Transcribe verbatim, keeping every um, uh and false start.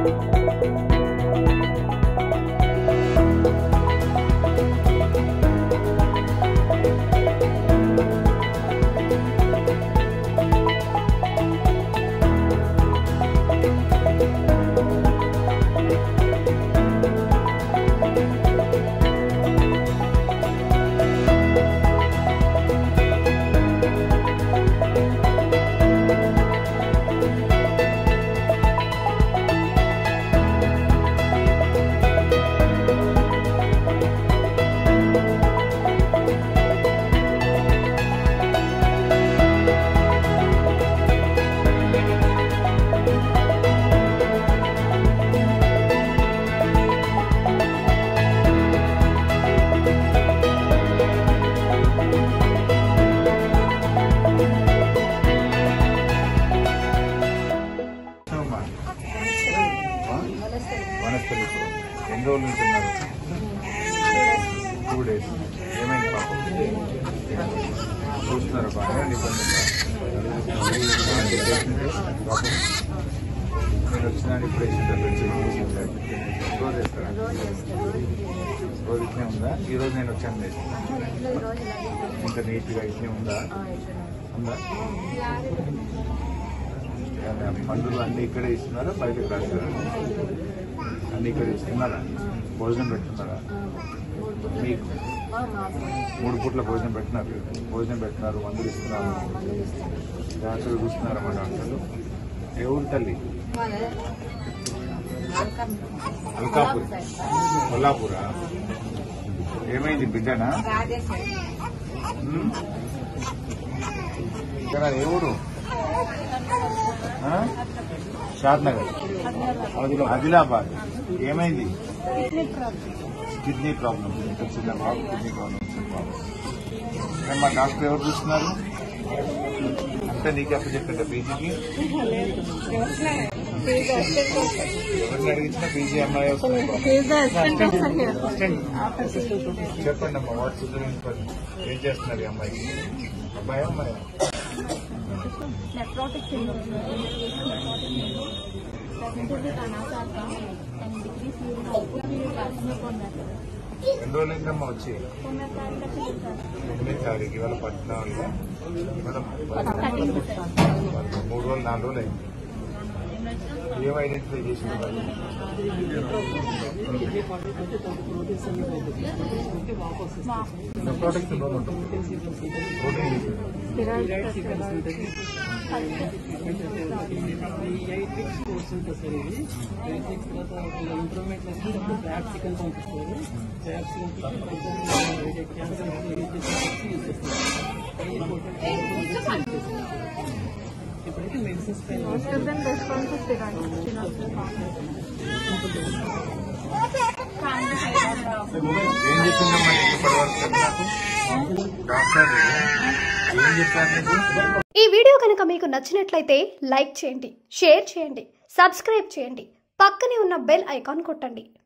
ఎన్ని రోజులు ఉంటున్నారు? Two days. ఏమైంది పాపం? చూస్తున్నారు బాగా ఇబ్బంది పాపం. నేను వచ్చినా ఇప్పుడు రోజు వేస్తారా? రోజు ఇట్లే ఉందా? ఈరోజు నేను వచ్చాను లేదు ఇంత నీట్గా ఇట్లే ఉందా? ఉందా? మందులు అన్ని ఇక్కడే ఇస్తున్నారా బయటకు రాస్తారా? అన్ని ఇక్కడ ఇస్తున్నారా? భోజనం పెట్టున్నారా? మీకు మూడు పూట్ల భోజనం పెట్టినారు భోజనం పెట్టినారు మందులు ఇస్తున్నారు, డాక్టర్లు చూస్తున్నారా? మా డాక్టర్లు ఎవరు తల్లి? అల్కాపూర్ కొల్లాపూరా? ఏమైంది బిడ్డనా? ఇక్కడ ఎవరు? షాద్నగర్, ఆదిలాబాద్. ఏమైంది? Kidney problem. చిన్న బాబు కిడ్నీ ప్రాబ్లం. మా డాక్టర్ ఎవరు చూస్తున్నారు? అంటే నీకు అప్పుడు చెప్పండి పీజీకి ఎవరిని అడిగించిన పీజీ అమ్మాయి చెప్పండి అమ్మా. వాట్స్ ఏం చేస్తున్నారు ఈ అమ్మాయికి? అబ్బాయి అమ్మాయి? ఎన్ని రోజులైందమ్మా వచ్చి? ఎనిమిది తారీఖు ఇవాళ పద్నాలుగు, మూడు రోజులు నాలుగు రోజులు అయింది. ఏం ఐడెంటిఫై చేసినారు? నెఫ్రాటిక్ సిండ్రోమ్ ఉంటుంది. ఇప్పుడైతే మెడిసిన్స్ రెస్పాన్స్ ఏం చెప్పిందమ్మా ఇప్పటివరకు నాకు డాక్టర్ ఏం చెప్పారు? ఈ వీడియో కనుక మీకు నచ్చినట్లయితే లైక్ చేయండి, షేర్ చేయండి, సబ్స్క్రైబ్ చేయండి, పక్కనే ఉన్న బెల్ ఐకాన్ కొట్టండి.